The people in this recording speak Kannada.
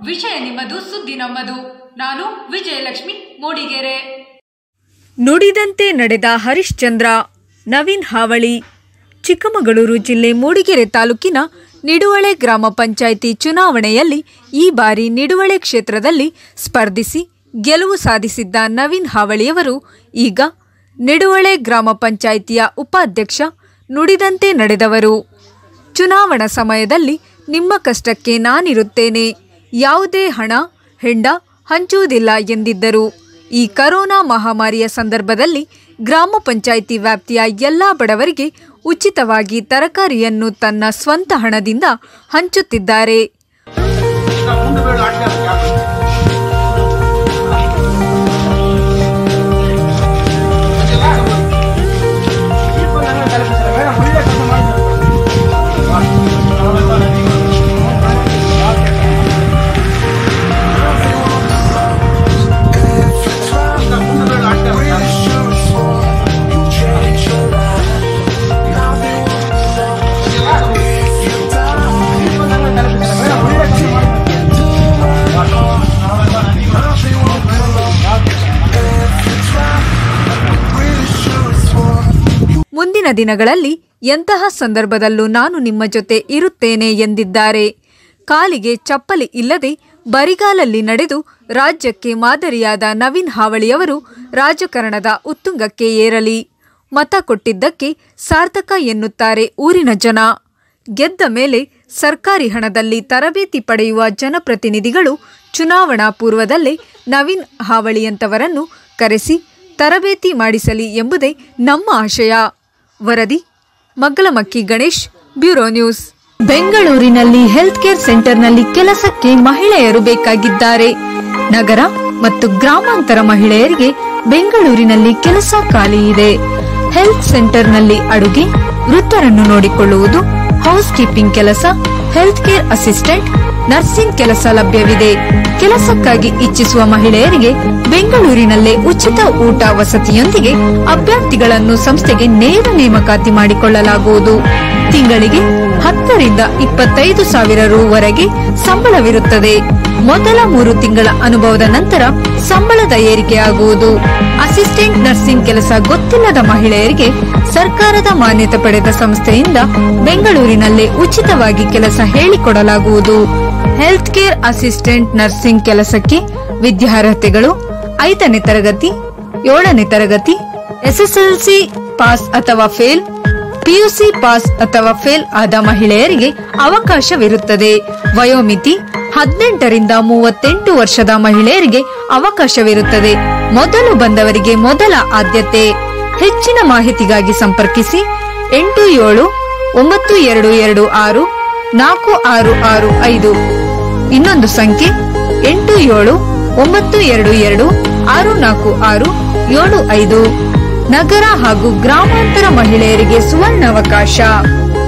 ವಿಷಯ ನಿಮ್ಮದು, ಸುದ್ದಿ ನಮ್ಮದು. ನಾನು ವಿಜಯಲಕ್ಷ್ಮಿ ಮೂಡಿಗೆರೆ. ನುಡಿದಂತೆ ನಡೆದ ಹರಿಶ್ಚಂದ್ರ. ನವೀನ್ ಹಾವಳಿ. ಚಿಕ್ಕಮಗಳೂರು ಜಿಲ್ಲೆ ಮೂಡಿಗೆರೆ ತಾಲೂಕಿನ ನಿಡುವಳೆ ಗ್ರಾಮ ಪಂಚಾಯಿತಿ ಚುನಾವಣೆಯಲ್ಲಿ ಈ ಬಾರಿ ನಿಡುವಳೆ ಕ್ಷೇತ್ರದಲ್ಲಿ ಸ್ಪರ್ಧಿಸಿ ಗೆಲುವು ಸಾಧಿಸಿದ್ದ ನವೀನ್ ಹಾವಳಿಯವರು ಈಗ ನಿಡುವಳೆ ಗ್ರಾಮ ಪಂಚಾಯಿತಿಯ ಉಪಾಧ್ಯಕ್ಷ. ನುಡಿದಂತೆ ನಡೆದವರು. ಚುನಾವಣಾ ಸಮಯದಲ್ಲಿ ನಿಮ್ಮ ಕಷ್ಟಕ್ಕೆ ನಾನಿರುತ್ತೇನೆ, ಯಾವುದೇ ಹಣ ಹೆಂಡ ಹಂಚುವುದಿಲ್ಲ ಎಂದಿದ್ದರು. ಈ ಕರೋನಾ ಮಹಾಮಾರಿಯ ಸಂದರ್ಭದಲ್ಲಿ ಗ್ರಾಮ ಪಂಚಾಯಿತಿ ವ್ಯಾಪ್ತಿಯ ಎಲ್ಲ ಬಡವರಿಗೆ ಉಚಿತವಾಗಿ ತರಕಾರಿಯನ್ನು ತನ್ನ ಸ್ವಂತ ಹಣದಿಂದ ಹಂಚುತ್ತಿದ್ದಾರೆ. ಮುಂದಿನ ದಿನಗಳಲ್ಲಿ ಎಂತಹ ಸಂದರ್ಭದಲ್ಲೂ ನಾನು ನಿಮ್ಮ ಜೊತೆ ಇರುತ್ತೇನೆ ಎಂದಿದ್ದಾರೆ. ಕಾಲಿಗೆ ಚಪ್ಪಲಿ ಇಲ್ಲದೆ ಬರಿಗಾಲಲ್ಲಿ ನಡೆದು ರಾಜ್ಯಕ್ಕೆ ಮಾದರಿಯಾದ ನವೀನ್ ಹಾವಳಿಯವರು ರಾಜಕಾರಣದ ಉತ್ತುಂಗಕ್ಕೆ ಏರಲಿ. ಮತ ಕೊಟ್ಟಿದ್ದಕ್ಕೆ ಸಾರ್ಥಕ ಎನ್ನುತ್ತಾರೆ ಊರಿನ ಜನ. ಗೆದ್ದ ಮೇಲೆ ಸರ್ಕಾರಿ ಹಣದಲ್ಲಿ ತರಬೇತಿ ಪಡೆಯುವ ಜನಪ್ರತಿನಿಧಿಗಳು ಚುನಾವಣಾ ಪೂರ್ವದಲ್ಲೇ ನವೀನ್ ಹಾವಳಿಯಂತವರನ್ನು ಕರೆಸಿ ತರಬೇತಿ ಮಾಡಿಸಲಿ ಎಂಬುದೇ ನಮ್ಮ ಆಶಯ. ವರದಿ ಮಗ್ಗಲಮಕ್ಕಿ ಗಣೇಶ್, ಬ್ಯೂರೋ ನ್ಯೂಸ್. ಬೆಂಗಳೂರಿನಲ್ಲಿ ಹೆಲ್ತ್ ಕೇರ್ ಸೆಂಟರ್ನಲ್ಲಿ ಕೆಲಸಕ್ಕೆ ಮಹಿಳೆಯರು ಬೇಕಾಗಿದ್ದಾರೆ. ನಗರ ಮತ್ತು ಗ್ರಾಮಾಂತರ ಮಹಿಳೆಯರಿಗೆ ಬೆಂಗಳೂರಿನಲ್ಲಿ ಕೆಲಸ ಖಾಲಿ ಇದೆ. ಹೆಲ್ತ್ ಸೆಂಟರ್ನಲ್ಲಿ ಅಡುಗೆ, ವೃತ್ತರನ್ನು ನೋಡಿಕೊಳ್ಳುವುದು, ಹೌಸ್ ಕೀಪಿಂಗ್ ಕೆಲಸ, ಹೆಲ್ತ್ ಕೇರ್ ಅಸಿಸ್ಟೆಂಟ್, ನರ್ಸಿಂಗ್ ಕೆಲಸ ಲಭ್ಯವಿದೆ. ಕೆಲಸಕ್ಕಾಗಿ ಇಚ್ಛಿಸುವ ಮಹಿಳೆಯರಿಗೆ ಬೆಂಗಳೂರಿನಲ್ಲೇ ಉಚಿತ ಊಟ ವಸತಿಯೊಂದಿಗೆ ಅಭ್ಯರ್ಥಿಗಳನ್ನು ಸಂಸ್ಥೆಗೆ ನೇರ ನೇಮಕಾತಿ ಮಾಡಿಕೊಳ್ಳಲಾಗುವುದು. ತಿಂಗಳಿಗೆ 10 ರಿಂದ 25,000 ರೂವರೆಗೆ ಸಂಬಳವಿರುತ್ತದೆ. ಮೊದಲ 3 ತಿಂಗಳ ಅನುಭವದ ನಂತರ ಸಂಬಳದ ಏರಿಕೆಯಾಗುವುದು. ಅಸಿಸ್ಟೆಂಟ್ ನರ್ಸಿಂಗ್ ಕೆಲಸ ಗೊತ್ತಿಲ್ಲದ ಮಹಿಳೆಯರಿಗೆ ಸರ್ಕಾರದ ಮಾನ್ಯತೆ ಪಡೆದ ಸಂಸ್ಥೆಯಿಂದ ಬೆಂಗಳೂರಿನಲ್ಲೇ ಉಚಿತವಾಗಿ ಕೆಲಸ ಹೇಳಿಕೊಡಲಾಗುವುದು. ಹೆಲ್ತ್ ಕೇರ್ ಅಸಿಸ್ಟೆಂಟ್ ನರ್ಸಿಂಗ್ ಕೆಲಸಕ್ಕೆ ವಿದ್ಯಾರ್ಹತೆಗಳು 5ನೇ ತರಗತಿ, 7ನೇ ತರಗತಿ, ಎಸ್ಎಸ್ಎಲ್ಸಿ ಪಾಸ್ ಅಥವಾ ಫೇಲ್, ಪಿಯುಸಿ ಪಾಸ್ ಅಥವಾ ಫೇಲ್ ಆದ ಮಹಿಳೆಯರಿಗೆ ಅವಕಾಶವಿರುತ್ತದೆ. ವಯೋಮಿತಿ 18 ರಿಂದ 38 ವರ್ಷದ ಮಹಿಳೆಯರಿಗೆ ಅವಕಾಶವಿರುತ್ತದೆ. ಮೊದಲು ಬಂದವರಿಗೆ ಮೊದಲ ಆದ್ಯತೆ. ಹೆಚ್ಚಿನ ಮಾಹಿತಿಗಾಗಿ ಸಂಪರ್ಕಿಸಿ 8792264665. ಇನ್ನೊಂದು ಸಂಖ್ಯೆ 8792264675. ನಗರ ಹಾಗೂ ಗ್ರಾಮಾಂತರ ಮಹಿಳೆಯರಿಗೆ ಸುವರ್ಣಾವಕಾಶ.